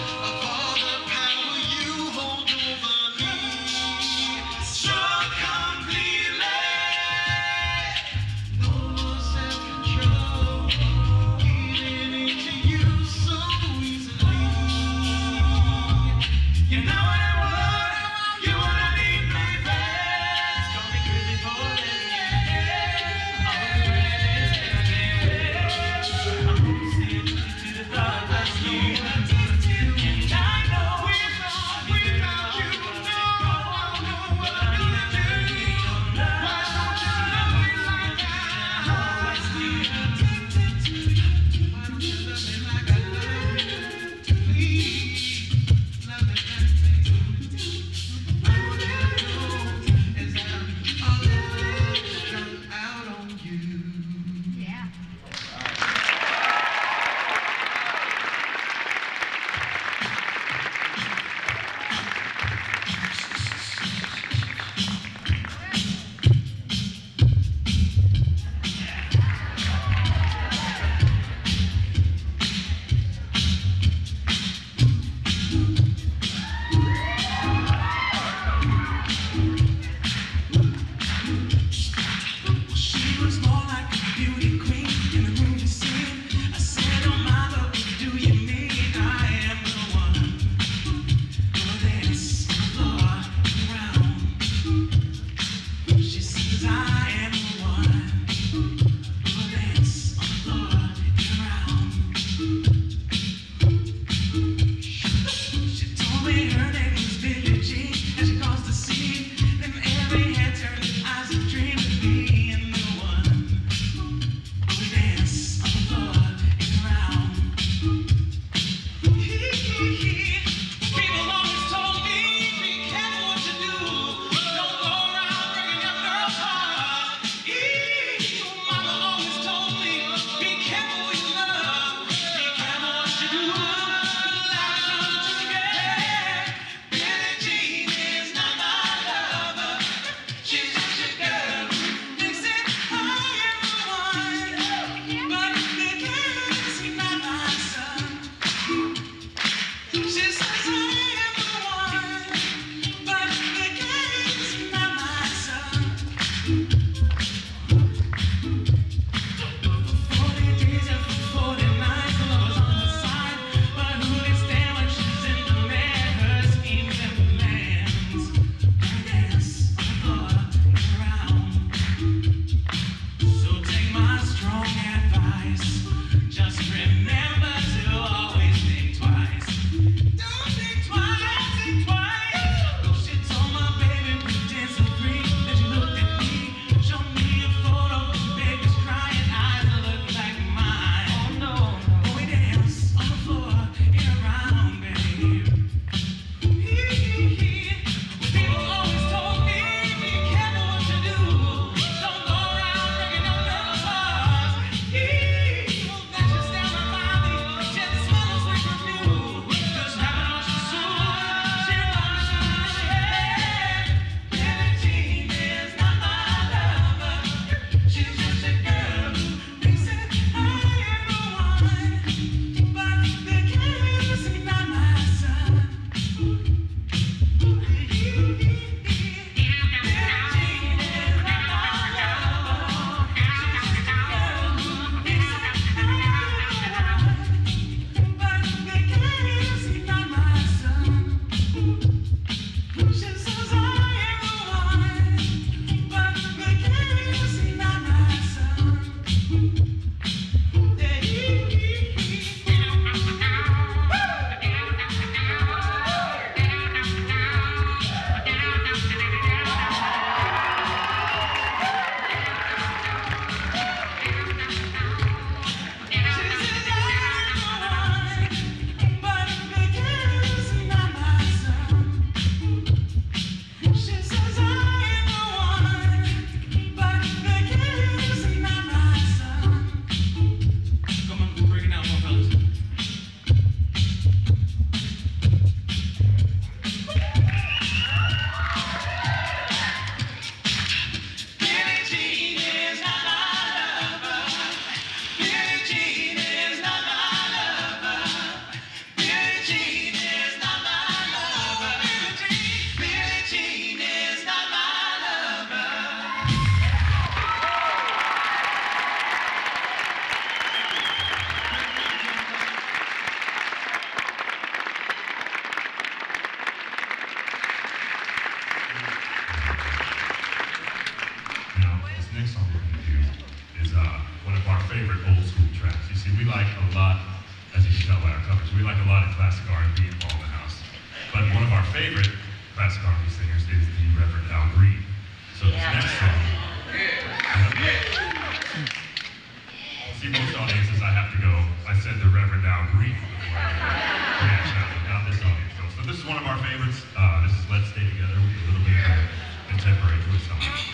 one of our favorite old school tracks. You see, we like a lot, as you can tell by our covers, we like a lot of classic R and B in Ball in the House. But one of our favorite classic R and B singers is the Reverend Al Green. So this next song, see, most audiences, I have to go, I said the Reverend Al Green before I reaction out, not this audience. So this is one of our favorites. Uh, this is Let's Stay Together with a little bit of contemporary twist on it.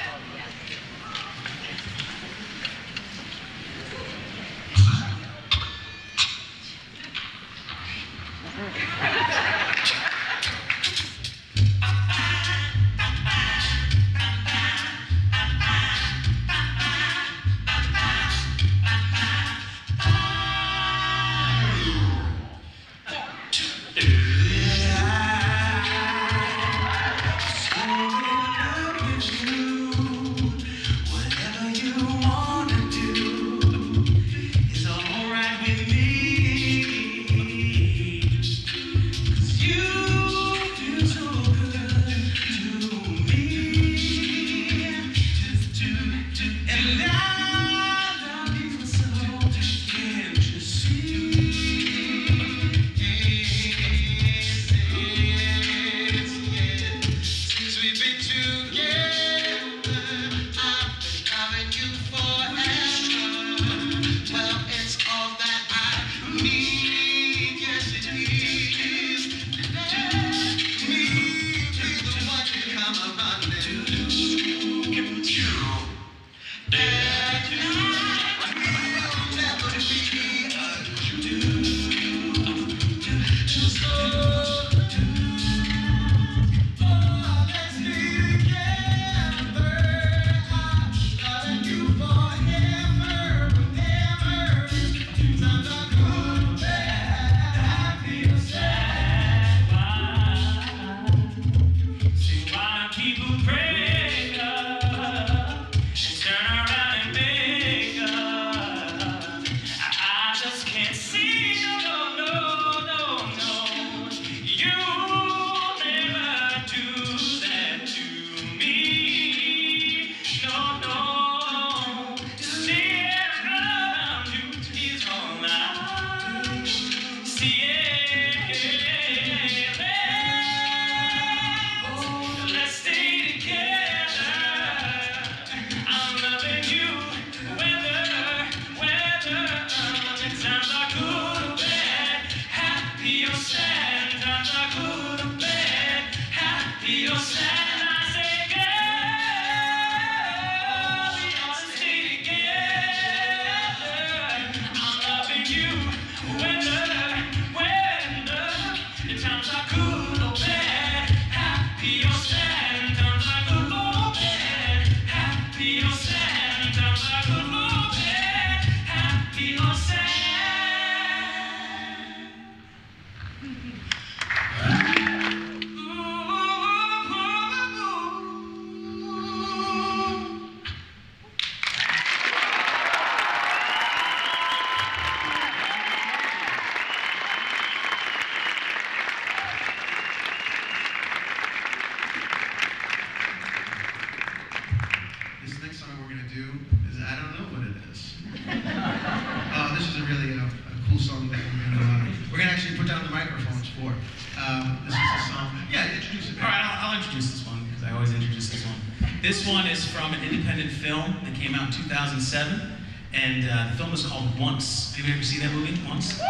This one is from an independent film that came out in two thousand seven, and uh, the film is called Once. Anybody ever see that movie, Once?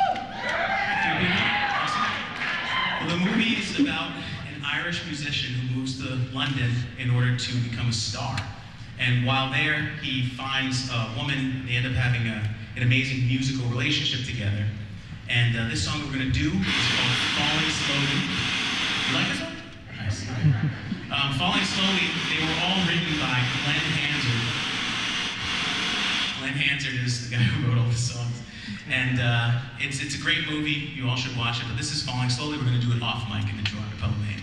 Awesome. Well, the movie is about an Irish musician who moves to London in order to become a star. And while there, he finds a woman, they end up having a, an amazing musical relationship together. And uh, this song we're gonna do is called Falling Slowly. You like this one? Nice. Um, Falling Slowly, they were all written by Glenn Hansard. Glenn Hansard is the guy who wrote all the songs. And uh, it's, it's a great movie, you all should watch it, but this is Falling Slowly. We're gonna do it off mic in the Toronto Public Name.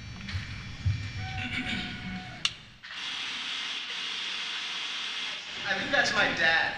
I think that's my dad.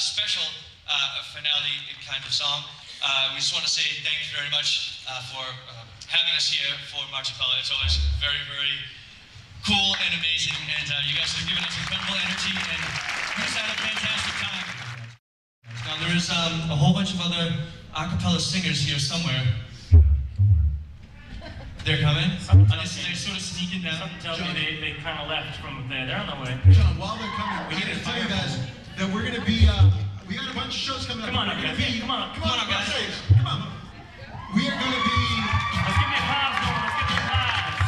special uh, finale kind of song. Uh, we just want to say thank you very much uh, for uh, having us here for Marchapella. It's always very, very cool and amazing, and uh, you guys have given us incredible energy, and we just had a fantastic time. Now there is um, a whole bunch of other a cappella singers here somewhere. They're coming? Are they, they're sort of sneaking down? Something tells me they, they kind of left from there. They're on the way. John, while they're coming, we need to tell you guys that we're going to be, uh, we got a bunch of shows coming up. Come on up, We're guys. gonna be- Come on up. Come on up, guys. Come on. We are going to be... Let's give me a applause, Nolan. Let's give me a applause.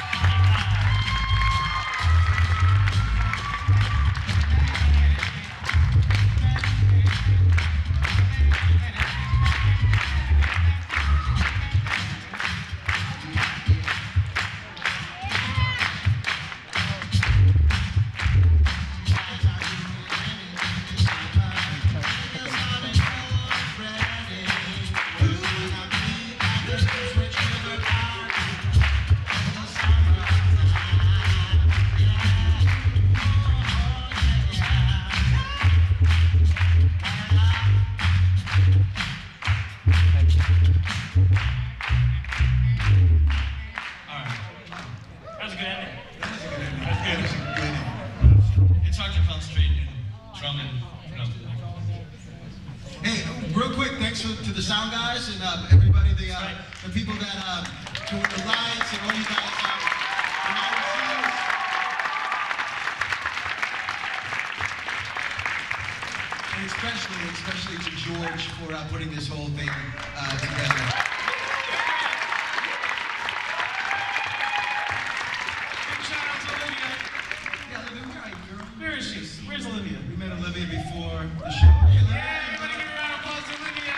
That was a good ending. That was good. It's hard to concentrate and drum and, you know. Hey, real quick, thanks for, to the sound guys and uh, everybody, the uh, the people that uh, doing the lights and all you guys. Uh, behind the scenes. And especially, especially to George for uh, putting this whole thing uh, together. Where is she? Where's Olivia? We met Olivia before the show. Yeah, everybody give a round of applause to Olivia.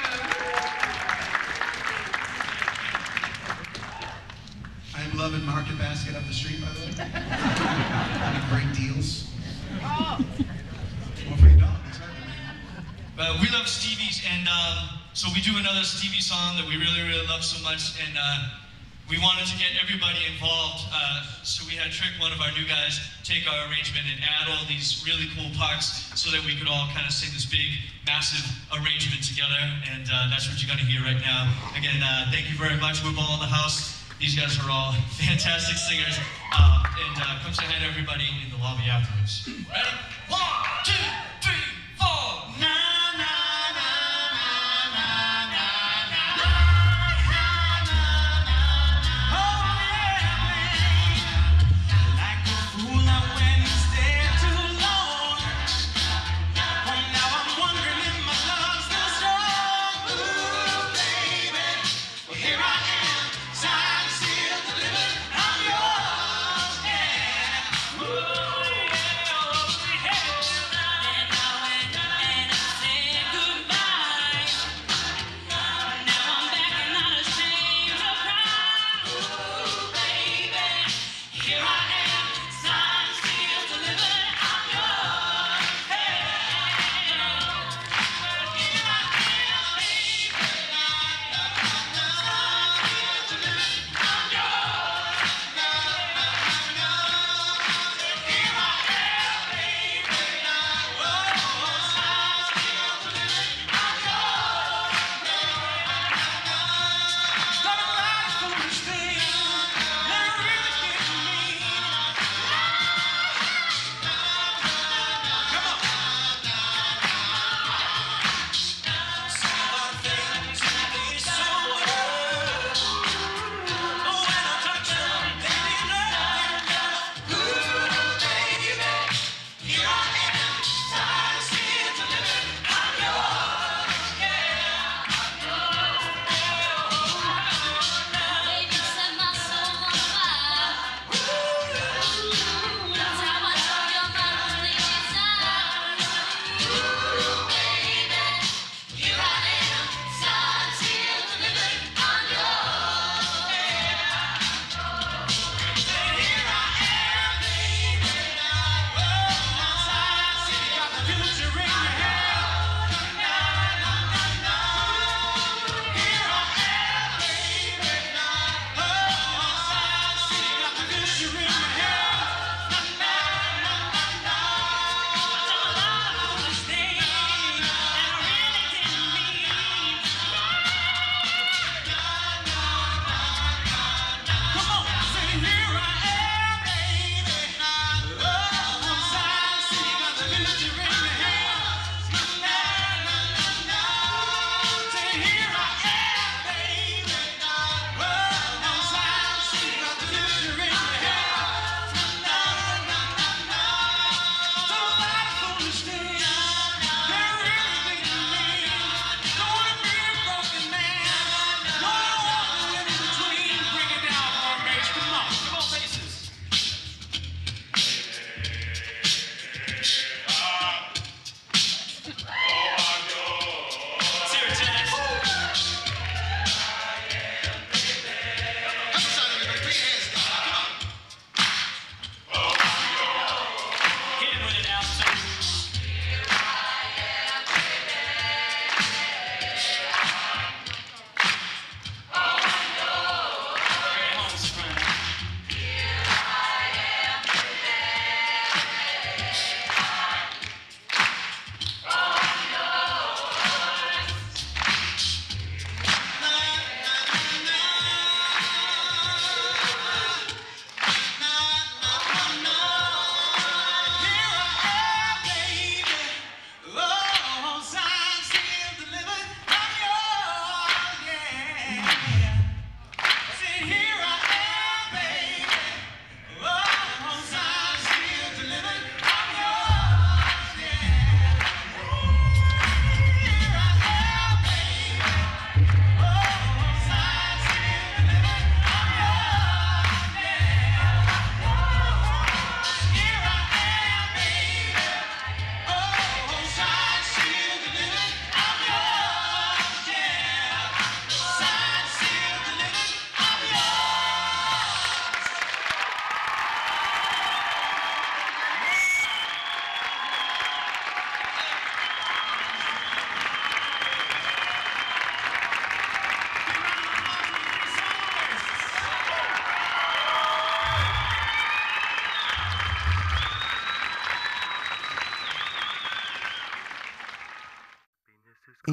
I'm loving Market Basket up the street, by the way. Having great deals. Oh. More for your dog, that's right. Uh, we love Stevie's, and um, so we do another Stevie song that we really, really love so much, and uh, we wanted to get everybody involved, uh, so we had Trick, one of our new guys, take our arrangement and add all these really cool parts so that we could all kind of sing this big, massive arrangement together, and uh, that's what you're going to hear right now. Again, uh, thank you very much. We're Ball in the House. These guys are all fantastic singers, uh, and uh, come say hi to everybody in the lobby afterwards. Ready? One, two, three, four. Na, na, na, na, na, na, na, na, na, na. Oh, yeah, like a fool I went and stayed too long. Oh, now I'm wondering if my love's still strong. Ooh, baby, well, here I am, signed, sealed, delivered. I'm yours, yeah. Ooh, yeah, oh, yeah.